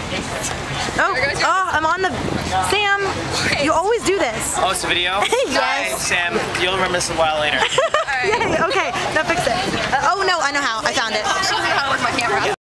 Oh, I'm on the... Sam, you always do this. Oh, it's a video? Yes. Hi, Sam. You'll remember this a while later. Yay, okay, now fix it.